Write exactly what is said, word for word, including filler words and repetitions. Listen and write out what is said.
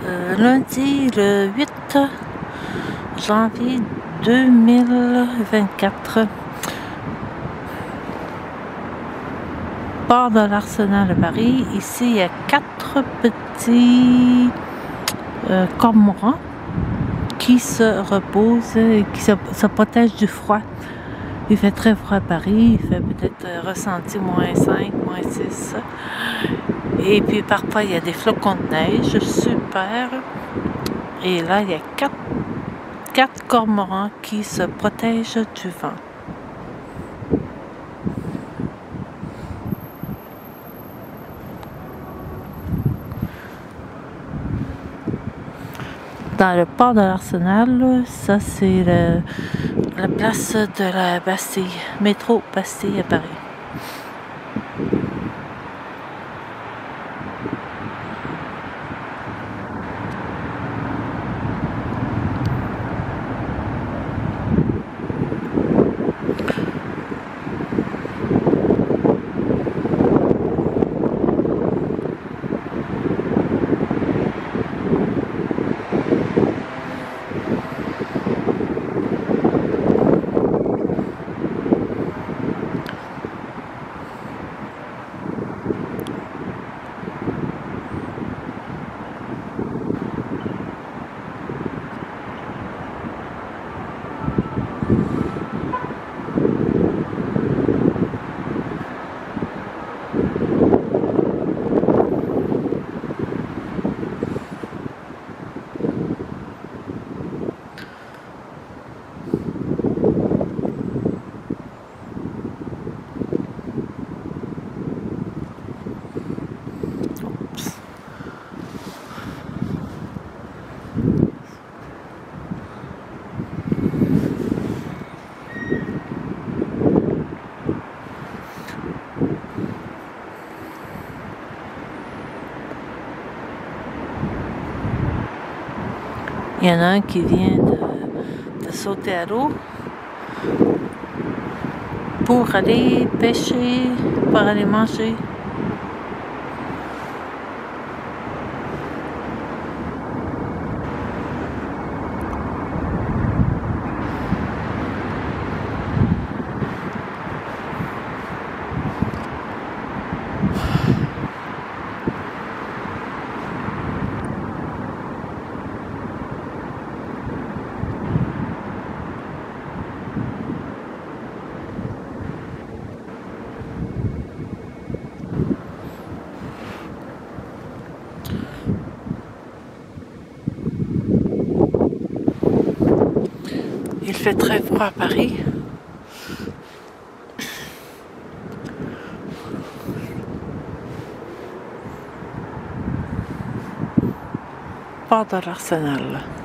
euh, lundi le huit janvier deux mille vingt-quatre. Port de l'Arsenal de Paris. Ici, il y a quatre petits euh, cormorans qui se reposent et qui se, se protègent du froid. Il fait très froid à Paris, il fait peut-être euh, ressenti moins cinq, moins six. Et puis parfois il y a des flocons de neige, super. Et là il y a quatre, quatre cormorans qui se protègent du vent. Dans le port de l'Arsenal, ça c'est la place de la Bastille, métro Bastille à Paris. Il y en a un qui vient de, de sauter à l'eau pour aller pêcher, pour aller manger. Il fait très froid à Paris. Port de l'Arsenal.